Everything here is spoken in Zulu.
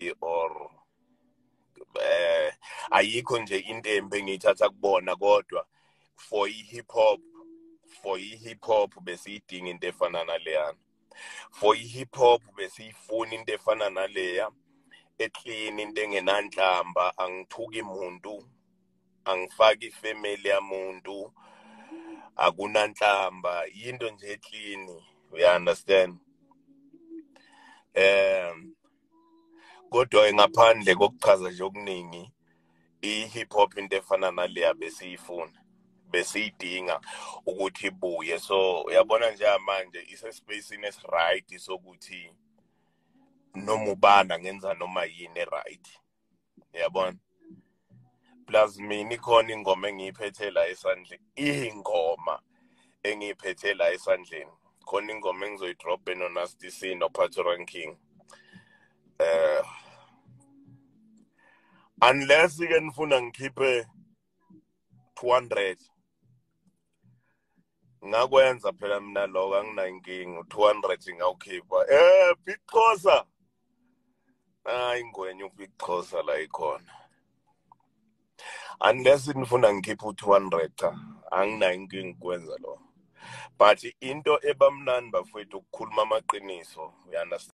or ayikho nje into embi engiyithatha kubona kodwa for hip hop besiyidinga into efana naleyana. For hip hop besiyifuna into efana naleya eclean, into engenanhlamba, angithuki umuntu, angifaki ifamily yamuntu, akunanhlamba, into nje eclean, you understand? Kodwa ngaphandle kokuchaza nje okuningi, i-hip hop into efana naleya besiyifuna, besiyidinga ukuthi ibuye. So uyabona nje manje isespacini esiright sokuthi noma ubani angenza noma yini right, uyabona? Plus mina ikhona ingoma engiyiphethe la esandleni, ingoma engiyiphethe la esandleni, khona ingoma engizoyidrop no Nasty C no Pato Ranking. Unless you can funa ngikhiphe 200 ngakwenza phela mina lokho anginankinga, 200 ngawukhipha. Big Xhosa, ingwenya Big Xhosa la ikhona. Unless nifuna ngikhiphe 200 cha anginankinga ukwenza lo. But into ebamnandi bafowethu ukukhuluma amaqiniso, you understand?